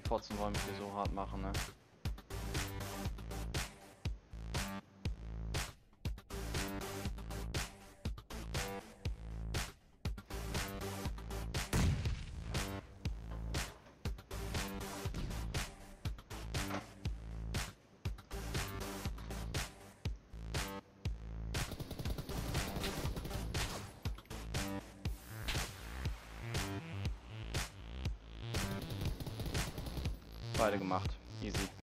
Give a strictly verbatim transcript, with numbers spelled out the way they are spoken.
Fotzen wollen mich hier so hart machen, ne? Beide gemacht. Easy.